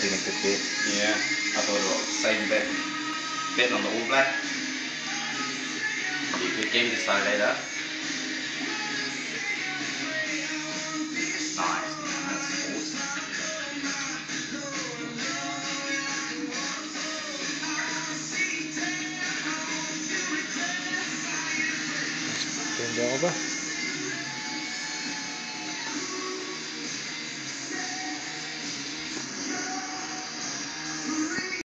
in a good bit. Yeah, I thought about the same bet. Bet on the All Black. Be a good game to start later. Nice, man. That's awesome. Turn over.